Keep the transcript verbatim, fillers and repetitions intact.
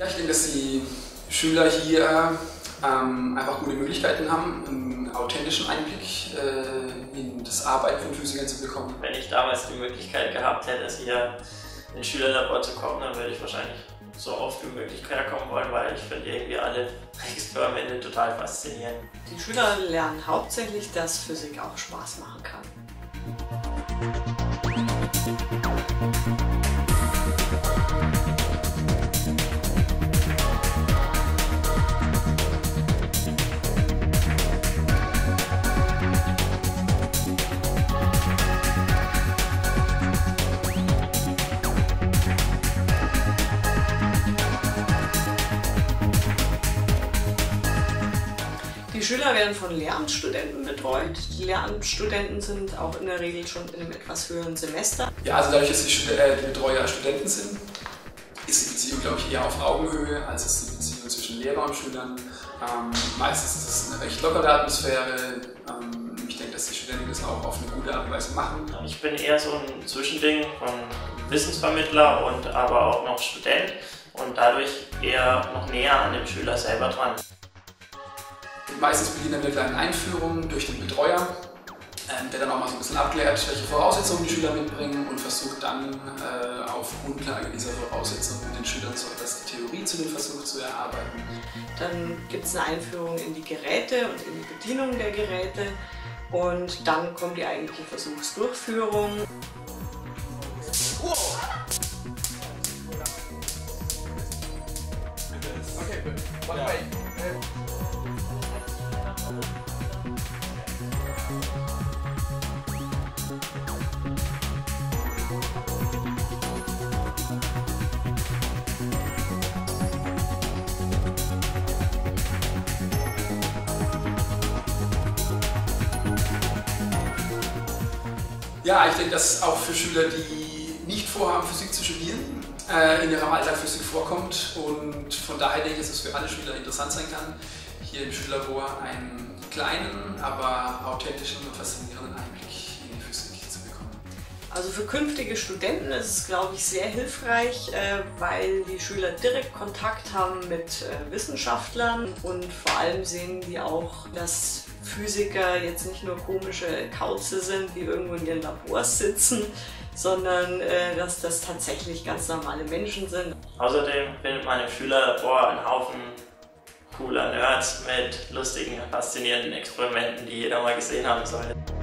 Ja, ich denke, dass die Schüler hier ähm, einfach gute Möglichkeiten haben, einen authentischen Einblick äh, in das Arbeiten von Physikern zu bekommen. Wenn ich damals die Möglichkeit gehabt hätte, hier in den Schülerlabor zu kommen, dann würde ich wahrscheinlich so oft wie möglich herkommen wollen, weil ich finde irgendwie alle Experimente total faszinierend. Die Schüler lernen hauptsächlich, dass Physik auch Spaß machen kann. Die Schüler werden von Lehramtsstudenten betreut. Die Lehramtsstudenten sind auch in der Regel schon in einem etwas höheren Semester. Ja, also dadurch, dass die, Stud äh, die Betreuer Studenten sind, ist die Beziehung, glaube ich, eher auf Augenhöhe, als ist die Beziehung zwischen Lehrer und Schülern. Ähm, meistens ist es eine recht lockere Atmosphäre. Ähm, ich denke, dass die Studenten das auch auf eine gute Art und Weise machen. Ich bin eher so ein Zwischending von Wissensvermittler und aber auch noch Student und dadurch eher noch näher an dem Schüler selber dran. Meistens beginnt er mit einer kleinen Einführung durch den Betreuer, ähm, der dann auch mal so ein bisschen abklärt, welche Voraussetzungen die Schüler mitbringen und versucht dann äh, auf Grundlage dieser Voraussetzungen mit den Schülern so etwas die Theorie zu dem Versuch zu erarbeiten. Dann gibt es eine Einführung in die Geräte und in die Bedienung der Geräte und dann kommt die eigentliche Versuchsdurchführung. Wow. Okay, good. One way. Ja, ich denke, dass auch für Schüler, die nicht vorhaben, Physik zu studieren, äh, in ihrem Alltag Physik vorkommt und von daher denke ich, dass es für alle Schüler interessant sein kann, hier im Schülerlabor einen kleinen, aber authentischen und faszinierenden Einblick in die Physik zu bekommen. Also für künftige Studenten ist es, glaube ich, sehr hilfreich, äh, weil die Schüler direkt Kontakt haben mit äh, Wissenschaftlern und vor allem sehen die auch, dass Physiker jetzt nicht nur komische Kauze sind, die irgendwo in ihren Labors sitzen, sondern äh, dass das tatsächlich ganz normale Menschen sind. Außerdem findet man im Schülerlabor einen Haufen cooler Nerds mit lustigen, faszinierenden Experimenten, die jeder mal gesehen haben sollte.